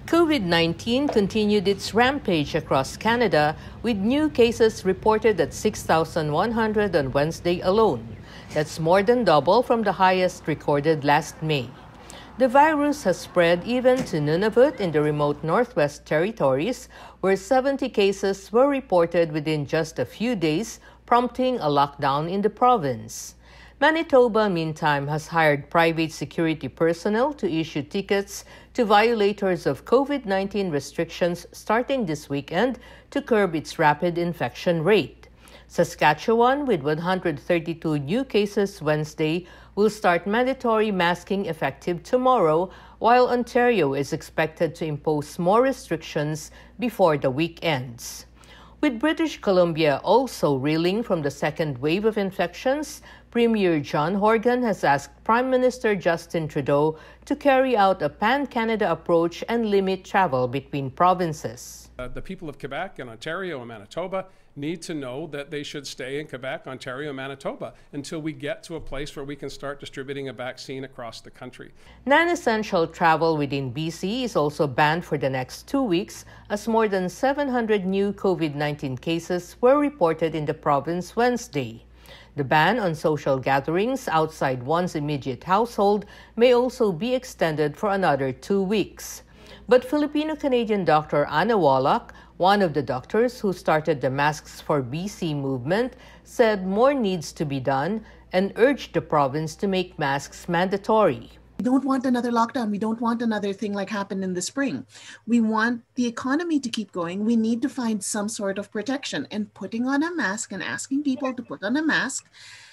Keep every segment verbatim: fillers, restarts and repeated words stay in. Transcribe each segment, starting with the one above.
COVID nineteen continued its rampage across Canada, with new cases reported at six thousand one hundred on Wednesday alone. That's more than double from the highest recorded last May. The virus has spread even to Nunavut in the remote Northwest Territories, where seventy cases were reported within just a few days, prompting a lockdown in the province. Manitoba, meantime, has hired private security personnel to issue tickets to violators of COVID nineteen restrictions starting this weekend to curb its rapid infection rate. Saskatchewan, with one hundred thirty-two new cases Wednesday, will start mandatory masking effective tomorrow, while Ontario is expected to impose more restrictions before the week ends. With British Columbia also reeling from the second wave of infections, Premier John Horgan has asked Prime Minister Justin Trudeau to carry out a pan-Canada approach and limit travel between provinces. Uh, the people of Quebec and Ontario and Manitoba need to know that they should stay in Quebec, Ontario, and Manitoba until we get to a place where we can start distributing a vaccine across the country. Non-essential travel within B C is also banned for the next two weeks as more than seven hundred new COVID nineteen cases were reported in the province Wednesday. The ban on social gatherings outside one's immediate household may also be extended for another two weeks. But Filipino-Canadian Doctor Anna Wallach, one of the doctors who started the Masks for B C movement, said more needs to be done and urged the province to make masks mandatory. We don't want another lockdown. We don't want another thing like happened in the spring. We want the economy to keep going. We need to find some sort of protection. And putting on a mask and asking people to put on a mask,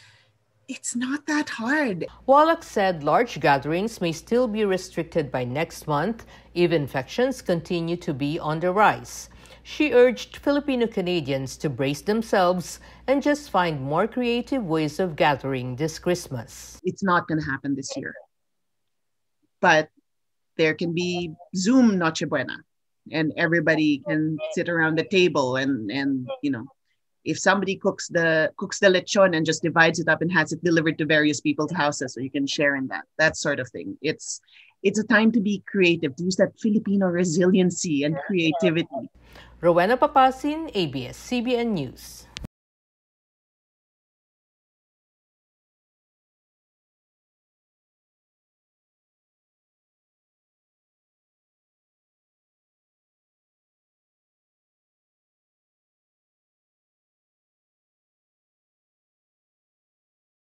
it's not that hard. Wallach said large gatherings may still be restricted by next month if infections continue to be on the rise. She urged Filipino-Canadians to brace themselves and just find more creative ways of gathering this Christmas. It's not going to happen this year. But there can be Zoom Noche Buena, and everybody can sit around the table and, and you know, if somebody cooks the cooks the lechon and just divides it up and has it delivered to various people's houses so you can share in that, that sort of thing. It's it's a time to be creative, to use that Filipino resiliency and creativity. Rowena Papasin, A B S C B N News.